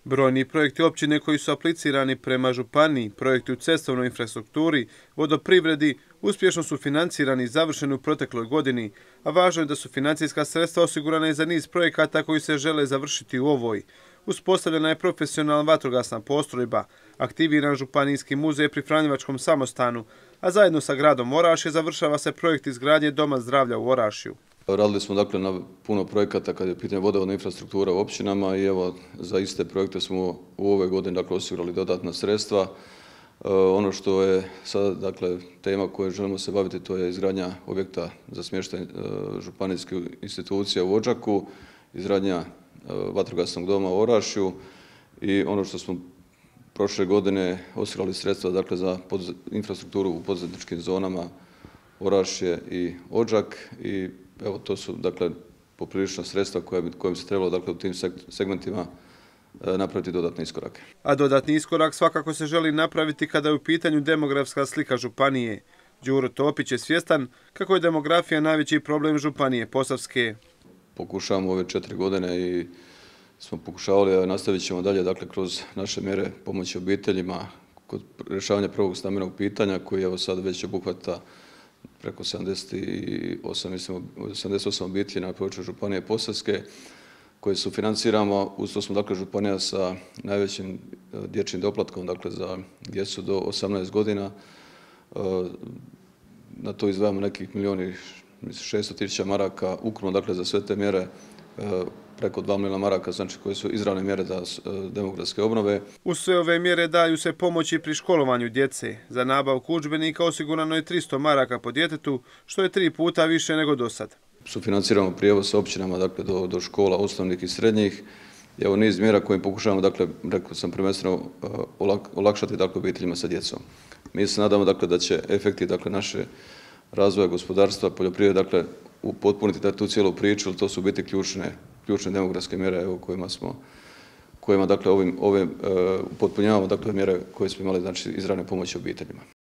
Brojni projekti općine koji su aplicirani prema županiji, projekti u cestovnoj infrastrukturi, vodoprivredi, uspješno su financirani i završeni u protekloj godini, a važno je da su financijska sredstva osigurana i za niz projekata koji se žele završiti u ovoj. Uspostavljena je profesionalna vatrogasna postrojba, aktiviran županijski muzej pri Franjevačkom samostanu, a zajedno sa gradom Orašje završava se projekt izgradnje Doma zdravlja u Orašju. Radili smo dakle na puno projekata kad je pitanje vodovodna infrastruktura u općinama i evo za iste projekte smo u ovoj godini dakle osigurali dodatna sredstva. Ono što je sada dakle tema koju želimo se baviti to je izgradnja objekta za smještaj županijskih institucija u Odžaku, izgradnja vatrogasnog doma u Orašju i ono što smo prošle godine osigurali sredstva dakle za infrastrukturu u poduzetničkim zonama Orašje i Odžak i evo to su dakle poprilična sredstva kojim se trebalo dakle u tim segmentima napraviti dodatne iskorake. A dodatni iskorak svakako se želi napraviti kada je u pitanju demografska slika županije. Đuro Topić je svjestan kako je demografija najveći problem županije Posavske. Pokušavamo ove 4 godine i smo pokušavali, a nastavit ćemo dalje dakle kroz naše mjere pomoći obiteljima kod rješavanja prvog stambenog pitanja koji evo sad već obuhvata preko 78 obitelji na području županije Posavske koje sufinanciramo. Uz to smo dakle županija sa najvećim dječjim doplatkom dakle za djecu do 18 godina. Na to izdvajamo nekih 1.600.000 maraka ukupno dakle za sve te mjere preko 2 milijuna maraka, znači koje su izravne mjere za demografske obnove. Uz sve ove mjere daju se pomoći pri školovanju djece. Za nabavku udžbenika osigurano je 300 maraka po djetetu, što je 3 puta više nego do sad. Sufinanciramo prijevoz općinama dakle do škola osnovnih i srednjih. Evo niz mjera kojim pokušavamo dakle, rekao sam prvenstveno olakšati dakle obiteljima sa djecom. Mi se nadamo dakle da će efekti dakle naše razvoja gospodarstva, poljoprivrede dakle upotpuniti tu cijelu priču, to su biti ključne demografske mjere kojima dakle upotpunjavamo dakle mjere koje smo imali znači izravne pomoći obiteljima.